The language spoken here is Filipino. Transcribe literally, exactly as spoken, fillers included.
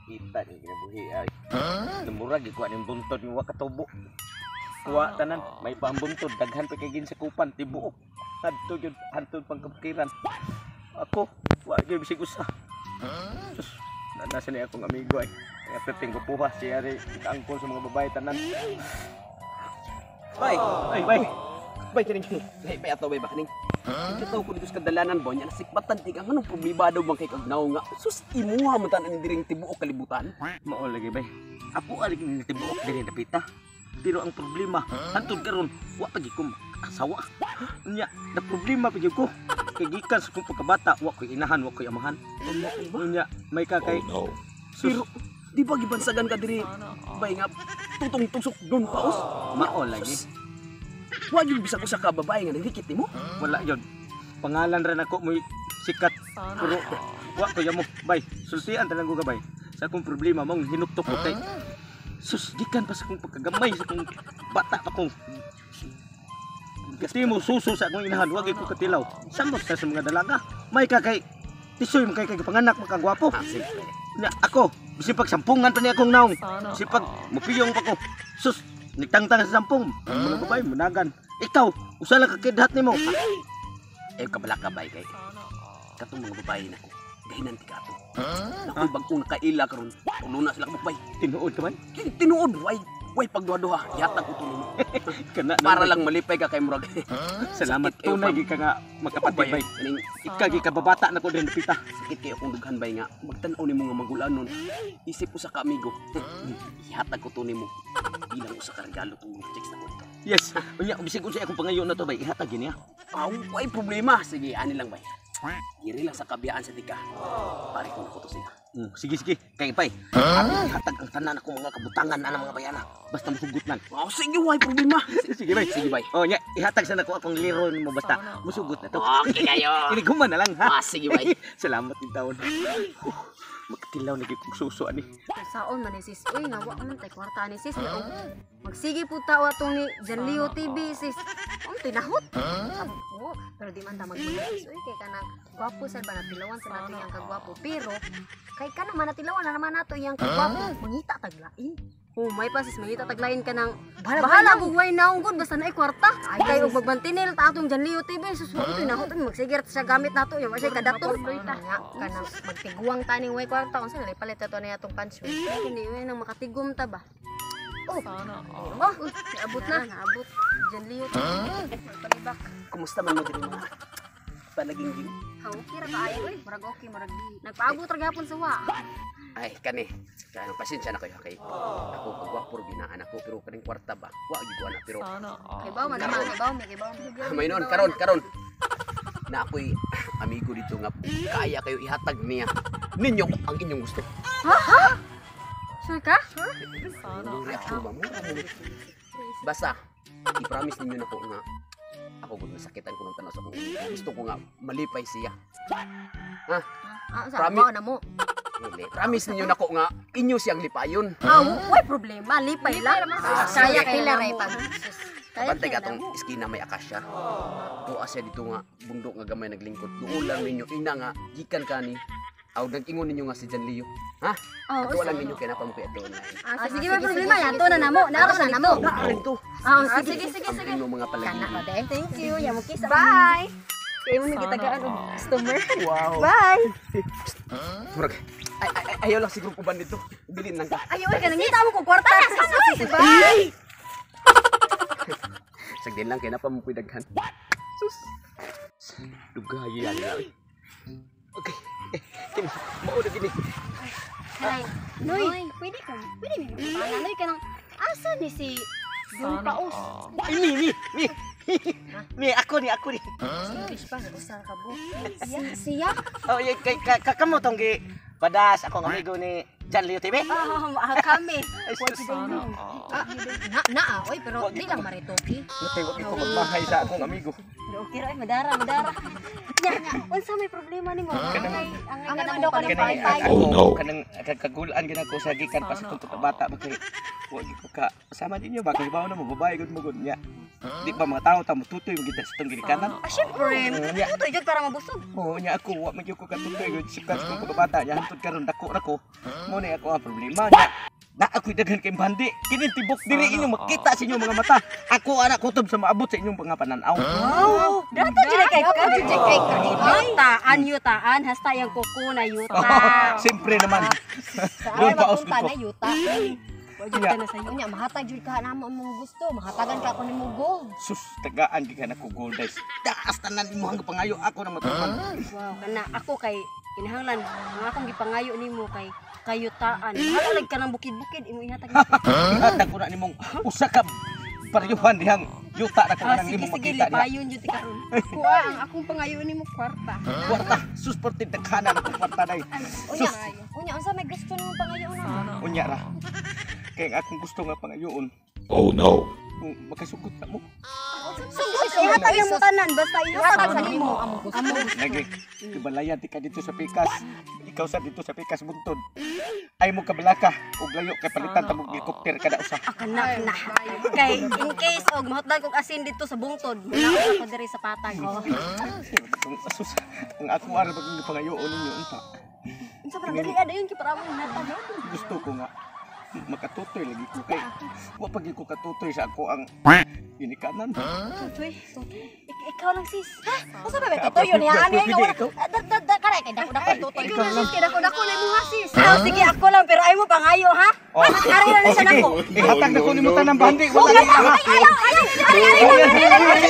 kita ni kinabuhi ay. Namurag ikuha ning buntod nga wa katubo. Kuha tanan may pambuntod daghan pa kay gin sa kupan tibuok. Adto jud hantod pangkapikiran. Ako wa gyud bisig usa. Sus, nasa ni akong amigo ay. Kaya pepeng kupuha siya rin angkol sa mga babae tanan. Bay, Ay, bay. bay kining kining. Bay, bay ato bay ba kining. Ito ko dito sa kadalanan boy, nya nasikbatan ti kang anong problema daw bang kay kagnaw nga. Sus imuha man tan ani diring tibuok kalibutan. Mao lagi bay. Ako ali ning tibuok diri napita. Pero ang problema, hantod karon wa pa gyud ko asawa. Nya, na problema pa gyud ko. Kay gikan sa kong pagkabata, wa ko inahan, wa ko amahan. Nya, may kakay. Oh, no. Pero di ba gibansagan ka diri bay nga tutong tusok don paus? Mao lagi. Wa gyud bisag usa ka babae nga nindikit nimo. Wala yun. Pangalan rin ako mo sikat. Pero wa ko yamo. Bay, sultian talang ko gabay. Sa akong problema mong hinuktok ko kay. Sus, gikan pa sa akong pagkagamay sa akong bata pa kong. Kasi mo suso sa akong inahan. Wag ko katilaw. Sambot sa mga dalaga. May kakay. Tisoy mo kay kay panganak makagwapo. Ah, sige. Nya ako, bisip pag sampungan pa niya akong naong. Bisip pag mupiyong pa ko. Sus, nagtangtang sa sampung. Ang mga babae munagan. Ikaw, usa lang kakidhat nimo. Eh kabala ka bay kay. Katong mga babae nako. Gahinan ti ka ato. Nakoy bagong kaila karon. Ulo na sila kabay. Tinuod ka ba? Tinuod way way pagduha-duha. Yatag ko tulo mo. Kana Para lang malipay ka kay murag. salamat Sakit kayo, tunay Pam. gi ka nga makapatid bay. Kaning Ika gi ka babata na ko din napita. sakit kayo kung dughan bay nga magtan-aw nimo nga magulanon. Isip usa ka amigo. Ihatag ko to nimo. Bilang usa ka regalo tong checks na ko ito. Yes. Unya bisig unsa akong pangayo na to bay. Ihatag gini ha. Aw, way problema. Sige, ani lang bay. Diri lang sa kabiyaan sa tika. Pare ko na ko to sila. Mm, sige sige. Kay pay. Huh? Ihatag ang tanan ako mga kabutangan ana mga bayana. Basta musugot nan. Aw, sige way problema. Sige bay. Sige bay. Oh nya ihatag sa nako akong liro mo basta musugot na to. Okay kayo. Ini guman na lang ha. Ah, sige bay. Salamat din taon. Magtilaw na gid kong suso ani. Saon man ni sis. Uy, nawa man tay kwarta ni sis. Nga, magsige po tawa tong ni Janlio T V sis. Ang tinahot. Abo, pero di man ta magmuna sis. Uy, kay kanang gwapo sa ba natilawan sa nato yang kagwapo. Pero kay kana man natilawan na naman nato yang kagwapo. Mangita taglain. Oh, may pa sis, mangita taglain ka nang bahala, bahala kung way naong good basta naay kwarta. Ay kay og magbantinil ta atong Janlio T V sus. Uy, tinahot magsigir sa gamit nato yung wa siya kadator. Nga kanang magtiguang taning way kwarta unsa na palit ato na atong pansyon. Hindi way nang makatigom ta ba. Oh, oh, naabot na, naabot. Janlio T V. Palibak. Kumusta man mo diri mga panaging Ha, okay ra kaayo eh. Murag okay, murag di. Nagpaabot ra gyapon sa wa. ay kani kaya pasensya na kayo kay ako kagwapo ginaan ako pero kaning kwarta ba wa gyud ana pero Kay baw man naman, kay baw, may kay baw. may noon karon karon na ako'y amigo dito nga kaya kayo ihatag niya ninyo ang inyong gusto. Sure ka? Ano reaction ba mo? Basta i-promise ninyo na ko nga ako gud masakitan ko ng tanas ako gusto ko nga malipay siya. Ha? Ah, sa Promise. baw na mo. Dili. Promise ninyo na ko nga inyo siyang lipayon. Ah, way problema, lipay lang. Kaya kay laray pag. Bantay ka tong iskina may akasya. Tuwa siya dito nga bundok nga gamay naglingkod. Duol lang ninyo ina nga gikan kani. Aw nag-ingon ninyo nga si Janlio. Ha? Oh, Ato lang ninyo kay napam ko ato na. Ah, sige, may problema yan. To na namo. Naro na namo. Naarin to. Ah, sige, sige, sige. Ang mga palagi. Kana ko din. Thank you. Yamo kiss. Bye. Kayo mo nagitagaan og customer. Wow. Bye. Murag. Ay, ay, ay, ayaw lang siguro kuban dito. Bilin lang ka. Ay, oy, kanang ngita mo ko kwarta. Bye. Sagdin lang kay napam ko daghan. Sus. Dugayi yan lang. Okay. Eh, kini, mao na gini. Ay, Noy, pwede ka. Pwede mi magpapala. Noy, kanang asa ni si Don Paus. Ay ni ni ni. Ni ako ni ako ni. English pa, usar ka bo. Siya, siya. Oh, y- kay ka- ka- kamo tong gi padas akong amigo ni Janlio T V. Ah, kami. Ah, na na ah, oy, pero di lang maritoki. Natay wa ko magmahay sa akong amigo. Okay ra, madara, madara. Nya, nya, unsa may problema nimo? Kanang- Ang ang naman daw kanang Kanang pay. ako kanang kagulan gina ko sa gikan pa sa kung bata ba kay wa gi ko ka sama ninyo ba kay bawo na mo babae gud mo gud nya. Di ba mga tao tamo tutoy mo kita sa tong ginikanan? Ah, syempre. Nya. Tutoy jud para mabusog. Oo, nya ako wa man gyud ko katutoy gyud sikat ko pagkabata nya hantod karon dako ra ko. Mo ni ako ang problema nya. Na ako'y daghan kay bandi. Kini tibok diri inyo makita sa inyong mga mata. Ako ana kutob sa maabot sa inyong mga pananaw. Wow, dato jud kay ka jud kay ka. Yutaan yutaan hasta yang kuko na yuta. Siyempre naman. Doon Doon pa os na ko. yuta. Wajud ka na sa iyo nya mahatag jud ka na mo mong gusto, mahatagan ka ako nimo gold. Sus, tagaan gi ka na ko gold guys. Taas tanan imo hang pangayo ako na matuman. Wow, kana ako kay kinahanglan ang akong gipangayo nimo kay kayutaan. Halalag ka ng bukid-bukid imo ihatag. Ihatag ko na nimong usa ka paryuhan dihang yuta na ko Ah, nang sige imo sige makita niya. lipayon jud ti karon. Kuha ang akong pangayo nimo kwarta. Kwarta, sus portid daghanan ako kwarta day. Unya, unya unsa may gusto nimo pangayo na? Unya ra. Kay ang akong gusto nga pangayoon. Oh no. Kung makasugot na mo. Sugot ihatag ang mo tanan basta ihatag sa nimo among gusto. Lagi, kibalayan ti ka dito sa Pikas. Ikaw sa dito sa Pikas buntod. Ay mo kabalaka ug layo kay palitan ta mo helicopter kada usa. Kana na. Kay in case og mahutdan kog asin dito sa bungtod, wala ko diri sa patag. Kung asus ang ako ara pag pangayoon ninyo unta. Unsa pa diri ada yun kay para mo natag. Gusto ko nga makatutoy lagi ko kay wa pag ko katutoy sa ako ang ginikanan. Tutoy, ikaw lang sis. Ha? Unsa ba ba tutoy yun ya? Ani nga wala. Karay kay dako dako tutoy. Ikaw lang sis, kay dako dako na mo sis. Oh, sige ako lang pero ay mo pangayo ha. Oh. Ari na siya nako. Ihatag na ko ni mo tanang bandi. Wala Ayaw, ayaw, ayaw, ayaw, ayaw, ayaw, ayaw, ayaw, ayaw,